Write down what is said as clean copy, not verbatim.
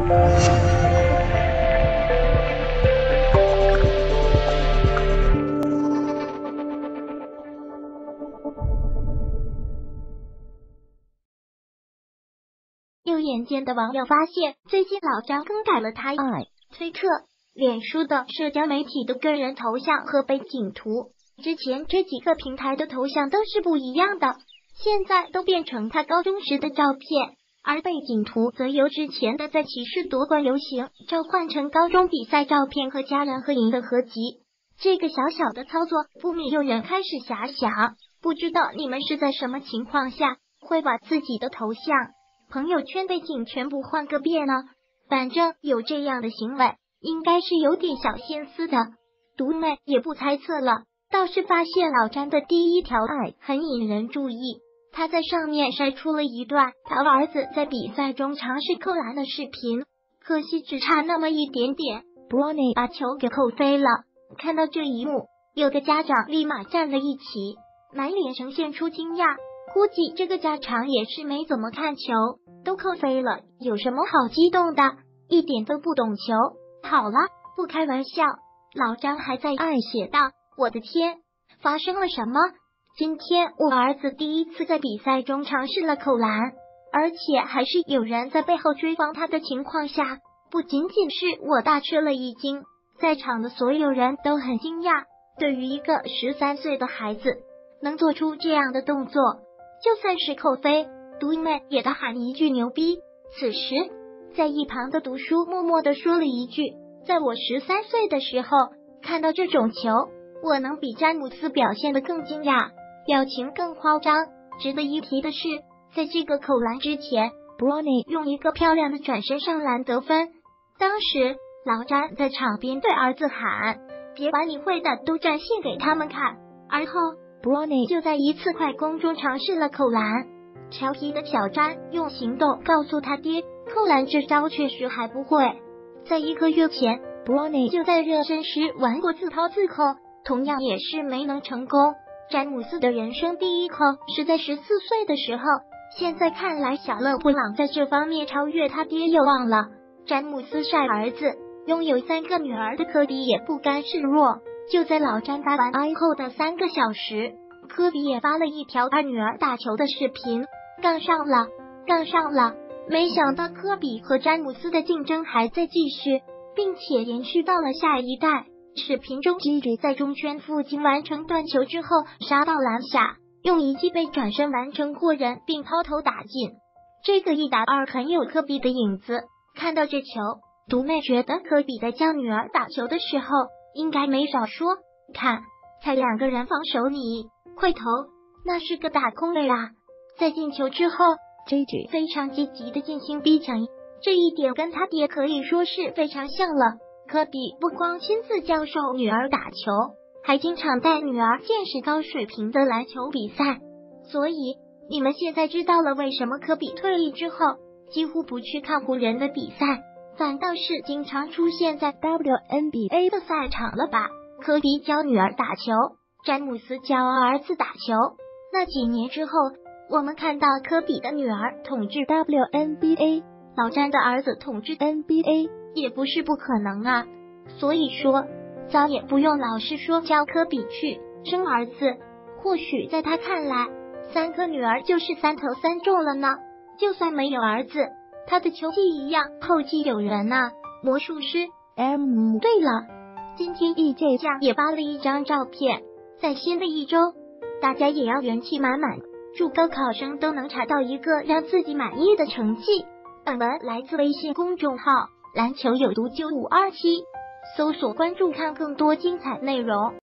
有眼尖的网友发现，最近老张更改了他推特、脸书的社交媒体的个人头像和背景图，之前这几个平台的头像都是不一样的，现在都变成他高中时的照片，而背景图则由之前的在骑士夺冠游行召唤成高中比赛照片和家人合影的合集。这个小小的操作，不免有人开始遐想，不知道你们是在什么情况下会把自己的头像、朋友圈背景全部换个遍呢？反正有这样的行为，应该是有点小心思的。独妹也不猜测了，倒是发现老詹的第一条很引人注意，他在上面晒出了一段他儿子在比赛中尝试扣篮的视频，可惜只差那么一点点 ，Bronny 把球给扣飞了。看到这一幕，有的家长立马站了一起，满脸呈现出惊讶。估计这个家长也是没怎么看球，都扣飞了，有什么好激动的？一点都不懂球。好了，不开玩笑。老张还在写道：“我的天，发生了什么？今天我儿子第一次在比赛中尝试了扣篮，而且还是有人在背后追防他的情况下，不仅仅是我大吃了一惊，在场的所有人都很惊讶。对于一个13岁的孩子，能做出这样的动作。”就算是扣飞，独妹也大喊一句牛逼。此时，在一旁的读书默默地说了一句：“在我13岁的时候，看到这种球，我能比詹姆斯表现得更惊讶，表情更夸张。”值得一提的是，在这个扣篮之前 ，Bronny 用一个漂亮的转身上篮得分。当时，老詹在场边对儿子喊：“别把你会的都展现给他们看。”而后Bronny 就在一次快攻中尝试了扣篮，调皮的小詹用行动告诉他爹，扣篮这招确实还不会。在1个月前 ，Bronny 就在热身时玩过自抛自扣，同样也是没能成功。詹姆斯的人生第一扣是在14岁的时候，现在看来小勒布朗在这方面超越他爹又忘了。詹姆斯晒儿子，拥有3个女儿的科比也不甘示弱。就在老詹打完后的3个小时，科比也发了一条他女儿打球的视频，杠上了。没想到科比和詹姆斯的竞争还在继续，并且延续到了下一代。视频中 Gigi 在中圈附近完成断球之后杀到篮下，用一记背转身完成过人并抛投打进。这个1打2很有科比的影子。看到这球，独妹觉得科比在教女儿打球的时候应该没少说，看，才2个人防守你，快投，那是个打空位啊。在进球之后 ，Gigi 非常积极的进行逼抢，这一点跟他爹可以说是非常像了。科比不光亲自教授女儿打球，还经常带女儿见识高水平的篮球比赛。所以，你们现在知道了为什么科比退役之后几乎不去看湖人的比赛，反倒是经常出现在 WNBA 的赛场了吧？科比教女儿打球，詹姆斯教儿子打球。那几年之后，我们看到科比的女儿统治 WNBA， 老詹的儿子统治 NBA， 也不是不可能啊。所以说，早也不用老是说教科比去生儿子，或许在他看来，3个女儿就是3投3中了呢。就算没有儿子，他的球技一样后继有人啊。魔术师 M。对了，今天 EJ 酱也发了一张照片，在新的一周，大家也要元气满满，祝高考生都能查到一个让自己满意的成绩。本文来自微信公众号篮球有毒9527，搜索关注看更多精彩内容。